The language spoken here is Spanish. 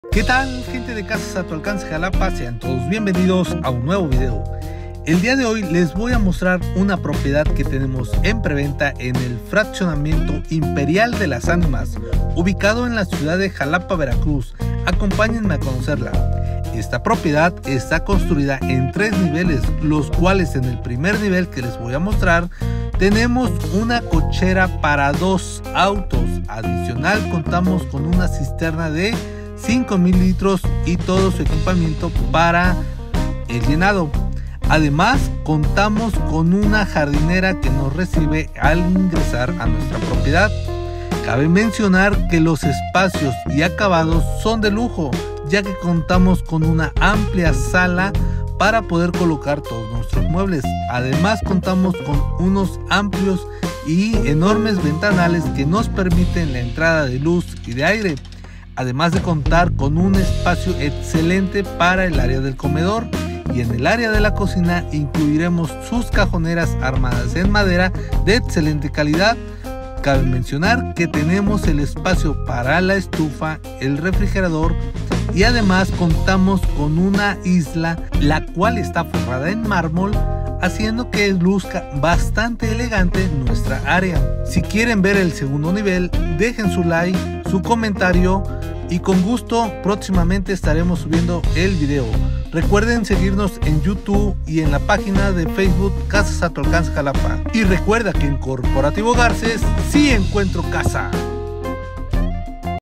¿Qué tal, gente de Casas a tu alcance Jalapa? Sean todos bienvenidos a un nuevo video. El día de hoy les voy a mostrar una propiedad que tenemos en preventa en el fraccionamiento Imperial de las Ánimas, ubicado en la ciudad de Jalapa, Veracruz. Acompáñenme a conocerla. Esta propiedad está construida en 3 niveles, los cuales en el primer nivel que les voy a mostrar tenemos una cochera para 2 autos. Adicional, contamos con una cisterna de 5,000 litros y todo su equipamiento para el llenado. Además, contamos con una jardinera que nos recibe al ingresar a nuestra propiedad. Cabe mencionar que los espacios y acabados son de lujo, ya que contamos con una amplia sala para poder colocar todos nuestros muebles. Además, contamos con unos amplios y enormes ventanales que nos permiten la entrada de luz y de aire, además de contar con un espacio excelente para el área del comedor, y en el área de la cocina incluiremos sus cajoneras armadas en madera de excelente calidad. Cabe mencionar que tenemos el espacio para la estufa, el refrigerador, y además contamos con una isla la cual está forrada en mármol, haciendo que luzca bastante elegante nuestra área. Si quieren ver el segundo nivel, dejen su like, su comentario, y con gusto próximamente estaremos subiendo el video. Recuerden seguirnos en YouTube y en la página de Facebook Casas a tu alcance Jalapa. Y recuerda que en Corporativo Garces sí encuentro casa.